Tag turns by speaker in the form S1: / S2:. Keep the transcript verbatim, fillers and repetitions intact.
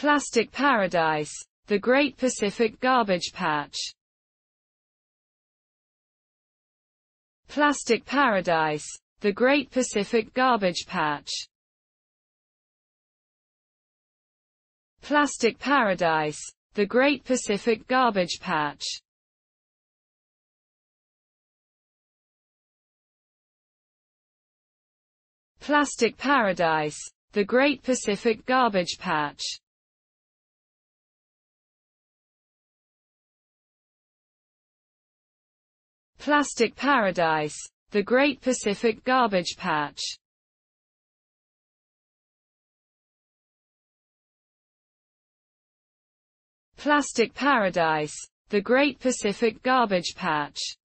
S1: Plastic Paradise, the Great Pacific Garbage Patch. Plastic Paradise, the Great Pacific Garbage Patch. Plastic Paradise, the Great Pacific Garbage Patch. Plastic Paradise, the Great Pacific Garbage Patch. Plastic Paradise, the Great Pacific Garbage Patch. Plastic Paradise, the Great Pacific Garbage Patch.